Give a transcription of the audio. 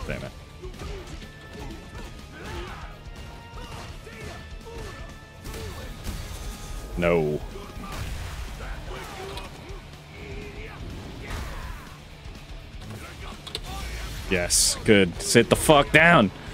Damn it. No. Yes, good. Sit the fuck down.